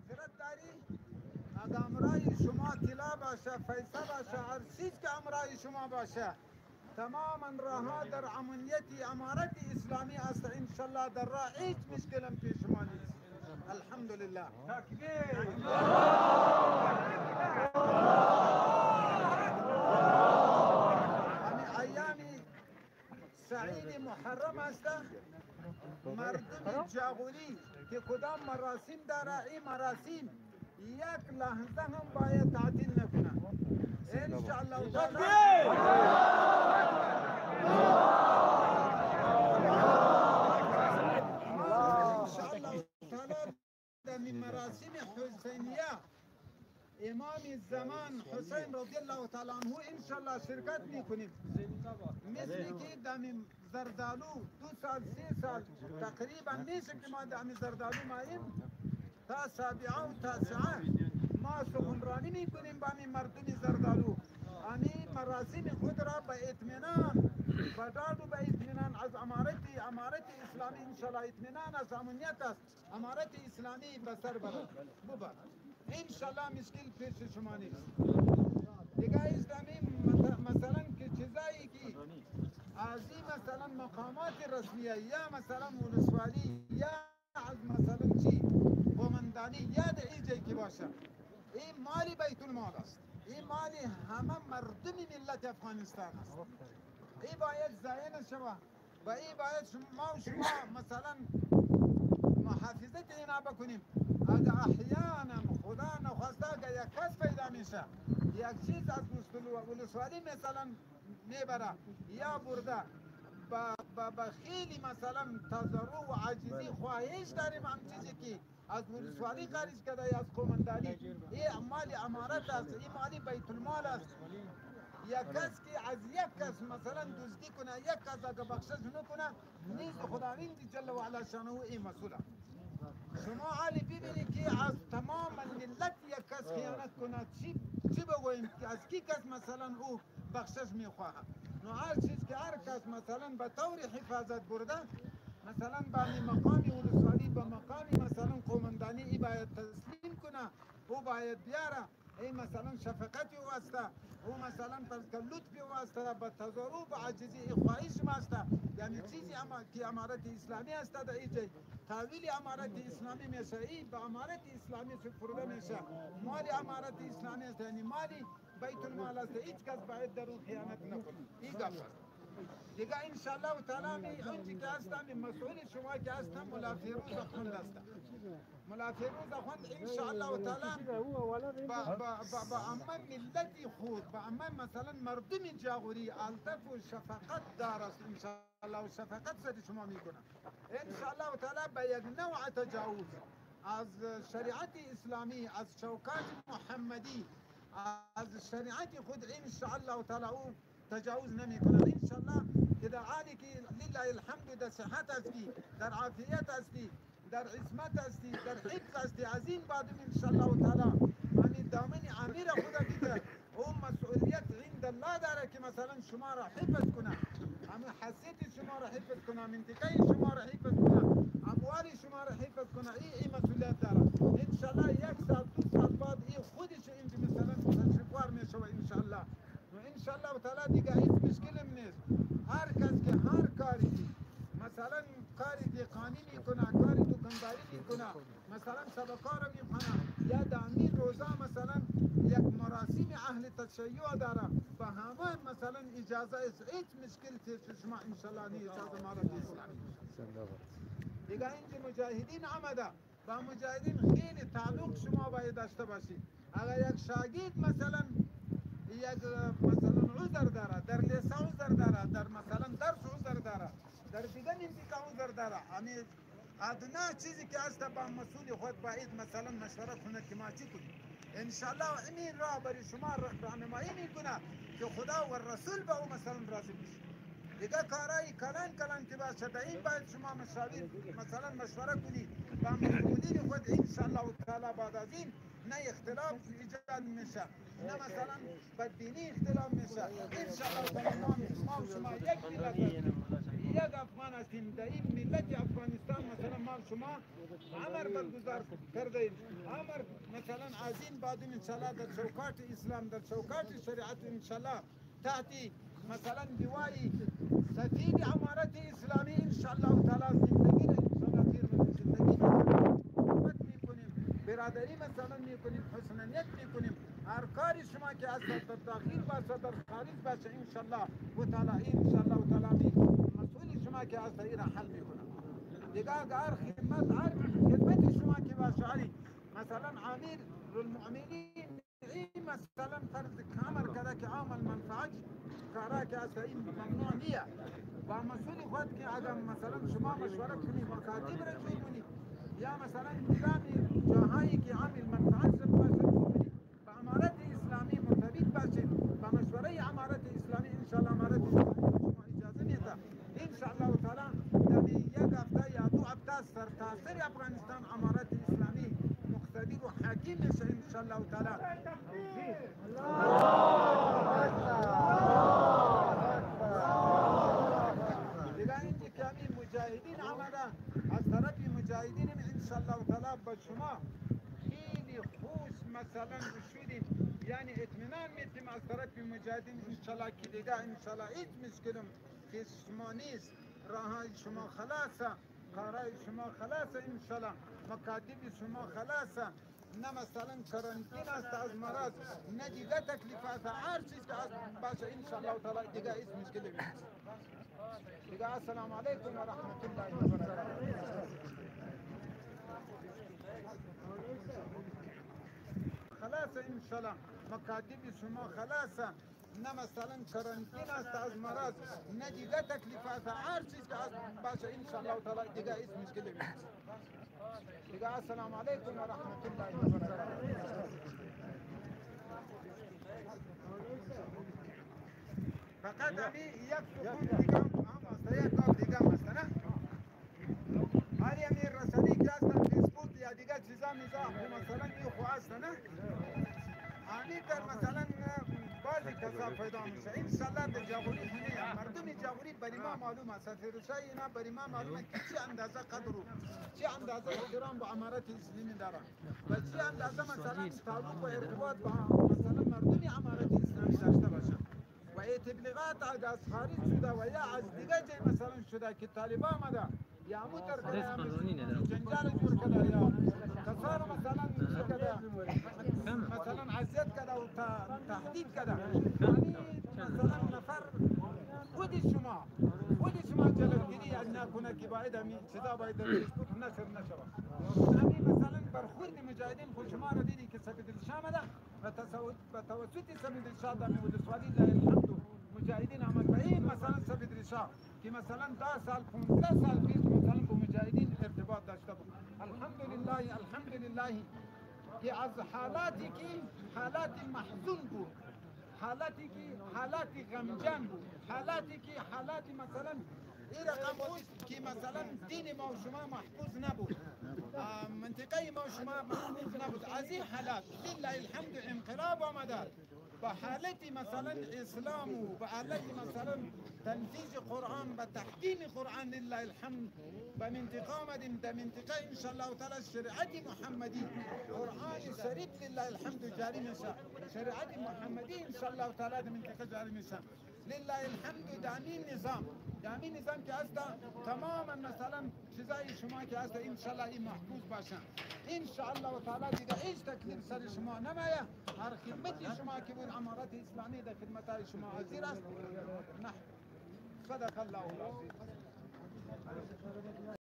آخرت داری؟ اگر امرای شما طلا باشه، پیسه باشه، هر چیز که امرای شما باشه، تماما راه در امنیتی امارت اسلامی است. انشالله در راه هیچ مشکل پیش ما نیست. الحمدلله. تکبیر. همین ایامی سعید محرم است. مردم جاغوری که کدام مراسم داره، این مراسم یک لحظه هم باید تعطیل نکنه. انشاءالله تعالی انشاءالله تعالی در مراسم حسینیه امام زمان حسین رضی الله تعالی عنه انشاءالله شرکت میکنیم. مثل که دم زردالو 2 سال 3 سال تقریبا میشه که ما دم زردالو ماییم تا سابعه و تاسعه ما سخنرانی میکنیم با مردم زردالو. همین مراسم خود را به اطمینان و داد و به اطمینان از امارت اسلامی انشاءالله اطمینان از امنیت است. امارت اسلامی به سر برد ببرد انشاءالله مشکل پیش شما نیست. دیگه اسلامی مثلا که چیزایی که از این مثلا مقامات رسمیه یا مثلا ولسوالی یا از مثلا چی قومندانی یا در این جایی که باشه، این مالی بیت المال است. این مالی همه مردم ملت افغانستان است. این باید ضایع نشوه و این باید شما مثلا محافظت اینا بکنیم. اگر احیانا خدا نخواسته اگر یک کس پیدا میشه یک چیز از ولسوالی مثلا میبره یا برده با خیلی مثلا تضرع و عاجزی خواهش داریم هم چیزی که از ولسوالی خارج کرده یا از قومندانی، این مال امارت است، این مالی بیت المال است. یک کس که از یک کس مثلا دزدی کنه، یک کس اگر بخشش نکنه، نیز خداوند جل و علا شانه این مسئول است. شما حالی ببینید که از تمام ملت یک کس خیانت کنه چی بگوییم که از کی کس مثلا او بخشش میخواهد. نو هر چیز که هر کس مثلا به طور حفاظت برده مثلا به مقامی ولسوالی به مقامی مثلا قومندانی ای باید تسلیم کنه، او باید بیاره. این مثلا شفقتی واسطه او مثلا لطفی واسطه به تضرع به عاجزی خواهش واسطه، یعنی چیزی که امارت اسلامی است در اینجا تحویل امارت اسلامی میشه، این به امارت اسلامی سپرده میشه. مال امارت اسلامی است، یعنی مالی بیت المال است. هیچ کس باید در اون خیانت نکنه. این گپ است. دیگه انشاءالله تعالی اونچه که هستم مسئول شما که هستم ملا فیروز اخوند هستم. ملا فیروز اخوند انشاءالله تعالی با عمه ملتی خود با عمه مثلا مردم جاغوری الطف و شفقت دار است انشاءالله و شفقت سر شما میکنم انشاءالله تعالی به یک نوع تجاوز از شریعت اسلامی از شوکات محمدی از شریعت خود انشاءالله تعالی او تجاوز نمی کنند. انشاءالله که در حالی که لله الحمد در صحت هستی، در عافیت هستی، در عصمت هستی، در حفظ هستی، از این بعد انشاءالله تعالی همین دامن امیر خدا دیگر او مسئولیت عند الله داره که مثلا شما را حفظ کنه، همین حسیت شما را حفظ کنه، منطقه شما را حفظ کنه، اموال شما را حفظ کنه. این مسئولیت داره. انشاءالله 1 سال 2 سال بعد این خودش این مثلا تشریفوار میشه انشاءالله. و انشاءالله تعالی دیگه هیچ مشکلم نیست. هر کس که هر کاری مثلا کاری دهقانی میکنه، کاری دکانداری میکنه، مثلا صدقه را میکنه یا دامین روزا مثلا یک مراسم اهل تشیع داره به همه مثلا اجازه است. هیچ مشکل پیش شما انشاءالله نیست از امارت اسلامی. دیگه اینجا مجاهدین آمده، با مجاهدین خیلی تعلق شما باید داشته باشید. اگر یک شاگرد مثلا یک مثلا عذر داره، در لیسه عذر داره، در مثلا درس عذر داره، در دیگه منطقه عذر داره، همین ادنا چیزی که هست با مسئول خود باید مثلا مشوره کنه که ما چی کنیم. انشاءالله این راه برای شما راهنمایی میکنه که خدا و رسول به او مثلا راضی میشه. دیگه کارهای کلان که باشه در این باید شما مشاور مثلا مشوره کنید با مسئولین خود انشاءالله تعالی. بعد از این نه اختلاف ایجاد میشه، نه مثلا بدبینی اختلاف میشه. انشاءالله تعالی ما و شما یک ملت یک افغان هستیم در این ملت افغانستان. مثلا ما شما عمر برگزار کردیم، عمر مثلا از این بعد انشالله در چوکات اسلام، در چوکات شریعت انشالله تحت مثلا لوای سفیر امارت اسلامی انشالله تعالی زندگی را انشالله خیر من زندگی خدمت میکنیم، برادری مثلا میکنیم، حسن نیت میکنیم. هر کاری شما که از در داخل باشه در خارج باشه انشالله و تعالی انشالله تعالی مسئول شما که از این را حل میکنه. دیگه هر خدمت شما که باشه مثلا امیر المؤمنین این مثلا فرض کامل کرده که عامل منفعت کارا که از این ممنوع نیه و مسئول خود که اگر مثلا شما مشوره کنی مکاتب را جور کنی یا مثلا نظام جاهایی که عامل منفعت باشه با امارت اسلامی مرتبط باشید، با مشوره امارت اسلامی انشاءالله امارت اسلامی شما اجازه میده انشاءالله تعالی در یک هفته یا دو هفته سرتاسر افغانستان امارت اسلامی مقتدر و حاکم میشه انشاءالله تعالی. دیگه اینجا که همین مجاهدین آمده از طرف مجاهدین انشاءالله تعالی با شما خیلی خوش مثلا شدیم، یعنی اطمینان میتیم از طرف مجاهدین انشاءالله که دیگه انشاءالله هیچ مشکلم که شما نیست، راه شما خلاصه، کارای شما خلاصه انشاءالله، مکاتب شما خلاصه، نه مثلا کرانتین است از مرض، نه دیگه تکلیفات، هر چیز که باشه انشاءالله تعالی دیگه هیچ مشکلی نیست. دیگه السلام علیکم و رحمت الله و برکاته. خلاص انشاءالله مکاتب شما خلاصه، نه مثلا کرانتین است از مرض، نه دیگه تکلیفات، هر چیز که باشه انشاءالله تعالی دیگه هیچ مشکلی نیست. دیگه السلام علیکم و رحمت الله و برکاته. فقط همین یک سکون دیگه هم است، یک کار دیگه هم است نه؟ هر یعنی رسانه‌ای که هستن فیسبوک یا دیگه چیزا میزا مثلا این خو هست نه؟ همین در مثلا بعضی کسا پیدا میشه انشالله در جاغوری خونه مردم جاغوری بر ما معلوم است، سفیرشای اینا بر ما معلومه که چه اندازه قدر و چه اندازه احترام با امارت اسلامی دارن و چه اندازه مثلا تعلق و ارتباط با مثلا مردم امارت اسلامی داشته باشن. و تبلیغات از خارج شده و یا از دیگه جای مثلا شده که طالبان آمده یا موتر کده یا جنجال جور کده یا کسار مثلا مثلا عزیت کده و تهدید کده، یعنی مثلا نفر خود شما جلوگیری از نکنه که باید همین چیزا باید در فیسبوک نشر نشود. همین مثلا برخورد مجاهدین خود شما را دیدی که سبیل الشام آمده و توسط سبیل الشام در ولسوالی لله الحمد مجاهدین آمد و این مثلا سبیل الشام که مثلا 10 سال 15 سال پیش مثلا با مجاهدین ارتباط داشته بود. الحمدلله که از حالاتی که حالات محزون بود، حالاتی که حالات غمجن بود، حالاتی که حالات مثلا این رقم بود که مثلا دین ما و شما محفوظ نبود، منطقه ما و شما محفوظ نبود، از این حالات لله الحمد انقلاب آمده با حالت مثلا اسلام و با حالت مثلا تنفیذ قرآن و تحکیم قرآن لله الحمد به منطقه آمدیم. در منطقه انشاءالله تعالی شریعت محمدی قرآن شریف لله الحمد جاری میشه، شریعت محمدی انشاءالله تعالی در منطقه جاری میشه لله الحمد. دامین نظام که هست تماما مثلا چیزای شما که هست انشاءالله این محفوظ باشن انشاءالله تعالی دیگه هیچ تکلیف سر شما نمایه. هر خدمت شما که بود امارت اسلامی در خدمت شما حاضر است. صدق الله العظیم.